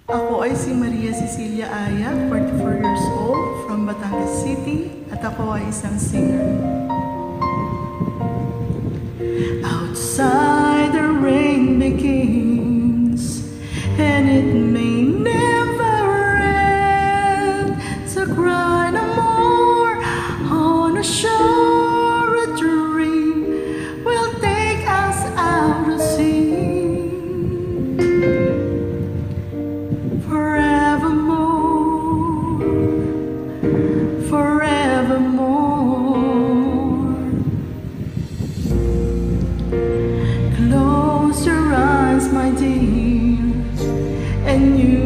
Ako ay si Maria Cecilia Aya, 44 years old, from Batangas City, at ako ay isang singer. Outside the rain begins, and it may never end. To cry no more on a shore, a dream will take us out to sea. Forevermore, forevermore. Close your eyes, my dear, and you